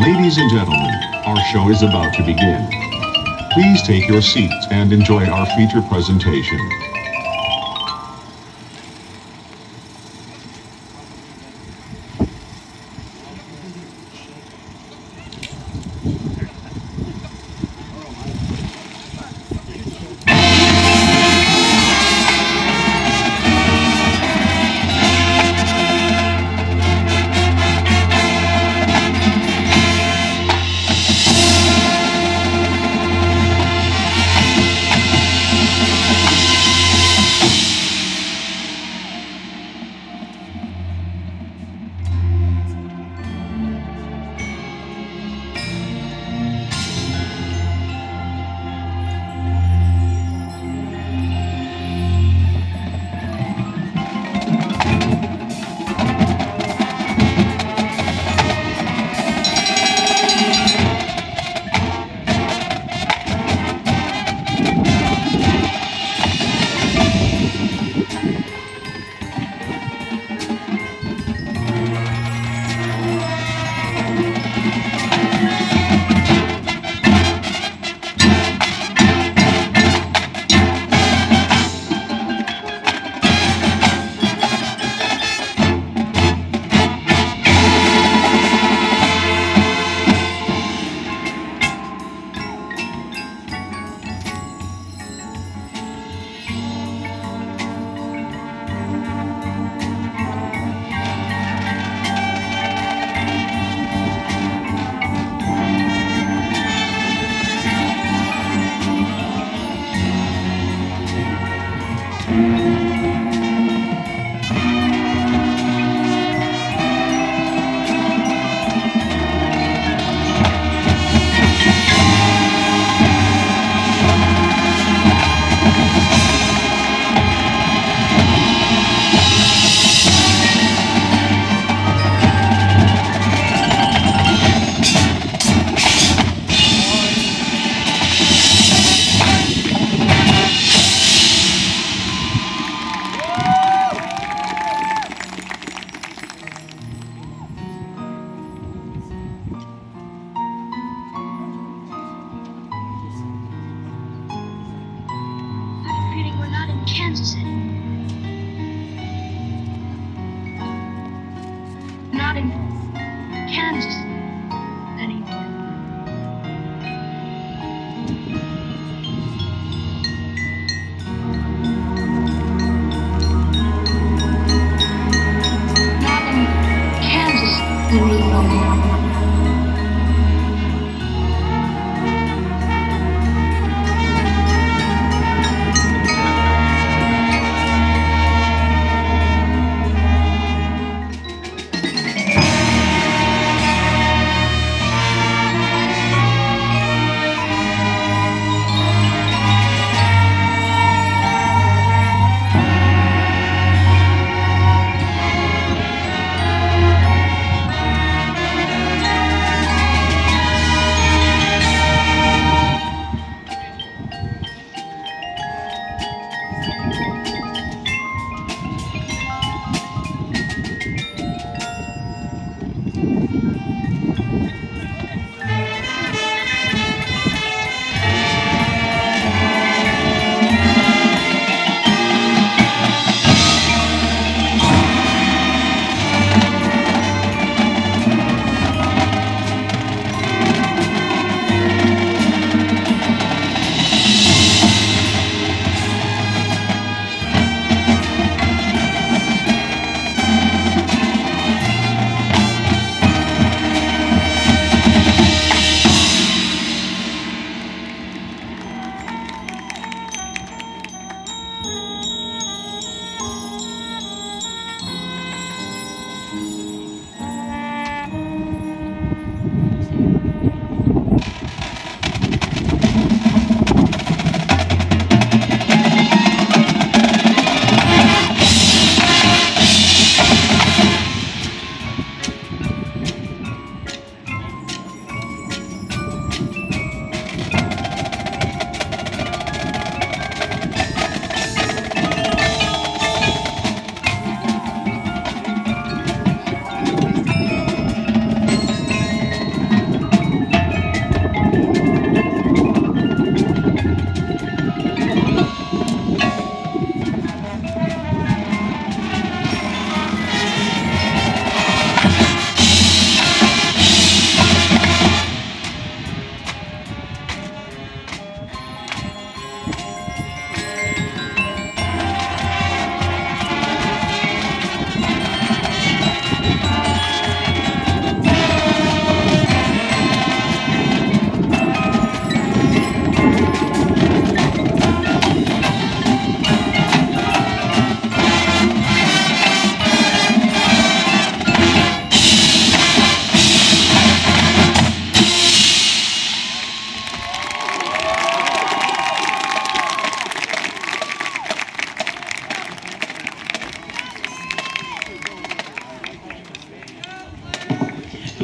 Ladies and gentlemen, our show is about to begin. Please take your seats and enjoy our feature presentation.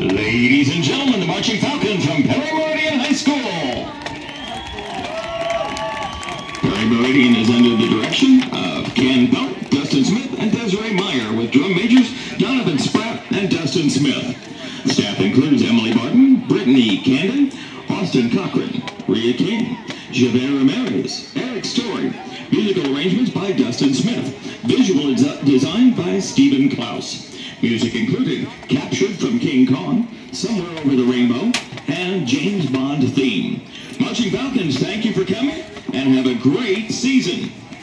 Ladies and gentlemen, the Marching Falcons from Perry Meridian High School. Perry Meridian is under the direction of Ken Belt, Dustin Smith, and Desiree Meyer, with drum majors Donovan Spratt and Dustin Smith. Staff includes Emily Barton, Brittany Candon, Austin Cochran, Rhea King, Javert Ramirez, Eric Story. Musical arrangements by Dustin Smith. Visual design by Stephen Klaus. Music included Captured from King Kong, Somewhere Over the Rainbow, and James Bond theme. Marching Falcons, thank you for coming and have a great season.